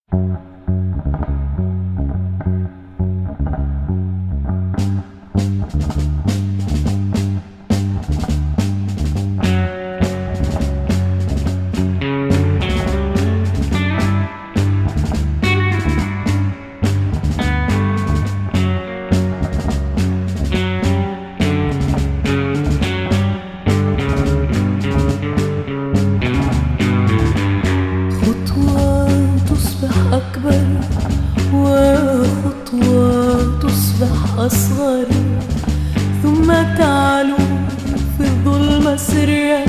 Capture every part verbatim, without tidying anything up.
أكبر وخطوة تصبح أصغر، ثم تعلو في الظلمة سرا،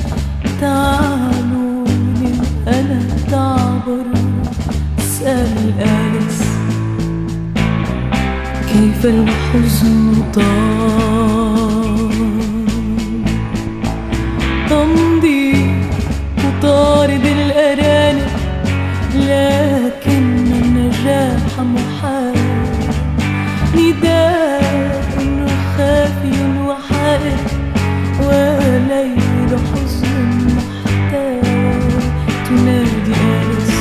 تعلو للأنا تعبر. سأل آليس كيف الحزن طال، تمضي تطارد الأرانب، لكن النجاح محال. نداء خافي وحائر، وليل حزن محتال. تنادي آليس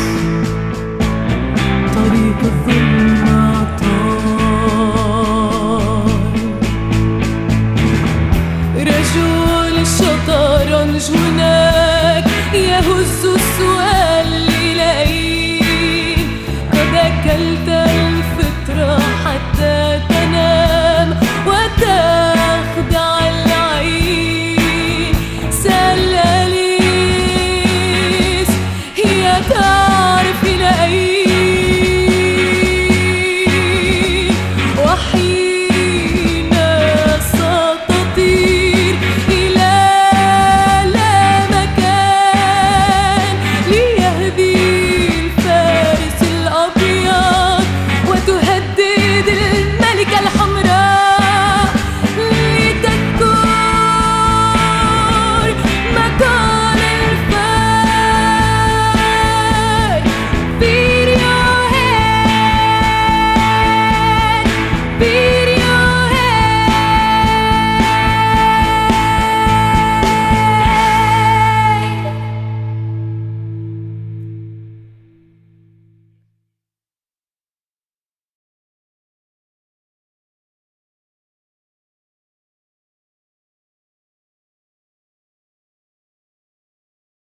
طريق الظلمة طال. رجل الشطرنج هناك يهز السؤال إليه، قد أكلت